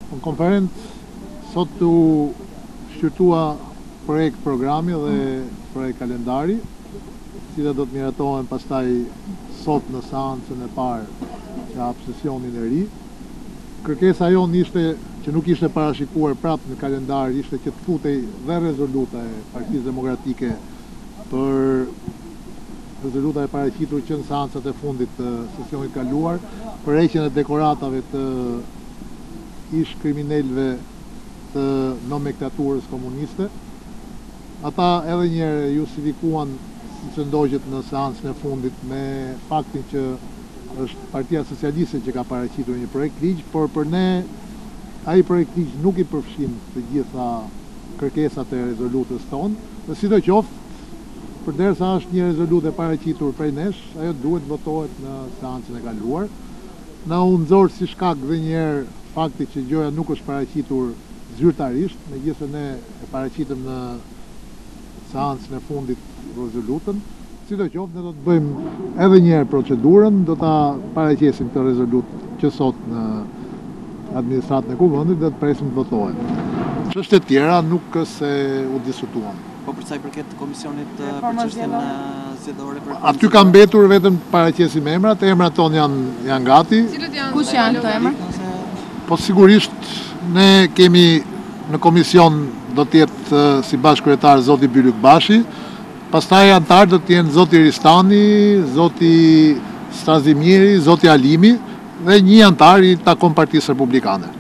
Në konferencë sot u shqyrtua projekt programi dhe projekt kalendari, cilat do të miratohen pastaj sot në seancën e parë që hap sesionin e ri. Kërkesa jonë ishte që nuk ishte parashikuar prapë në kalendar, ishte që të futej dhe rezoluta e Partisë Demokratike për rezoluta e paraqitur që në seancat e fundit të sesionit kaluar, për heqjen e dekoratave të ish kriminalëve të nomenklaturës komuniste. Ata edhe njerë justifikuan siç ndoqët në seancën e fundit me faktin që është Partia Socialiste që ka paraqitur një projekt ligj, por për ne ai projekt ligj nuk i përfshin të gjitha kërkesat e rezolutës tonë, dhe sidoqoftë, përderisa është një rezolutë e paraqitur prej nesh, ajo duhet votohet në seancën e kaluar. Na u nxorë si shkak dhe njerë fakti që gjoja nuk është paraqitur zyrtarisht, megjithëse ne e paraqitëm në seancën e fundit rezolutën. Sidoqoftë, ne do të bëjmë edhe njerë procedurën, do ta paraqesim këtë rezolutë që sot në administratën e kuvendit dhe të presim të votohet. Çështjet e tjera nuk është se u diskutuan. Po për sa i përket komisionit për çështjen zgjedhore për aty ka mbetur vetëm paraqesim emrat tonë janë gati. Kush janë këto emra? Po sigurisht ne kemi në komision do të jetë si bashkëkryetar zoti Bylyk Bashi, pastaj antar do të jenë zoti Ristani, zoti Strazimiri, zoti Alimi dhe një antar i Takon Partisë Republikane.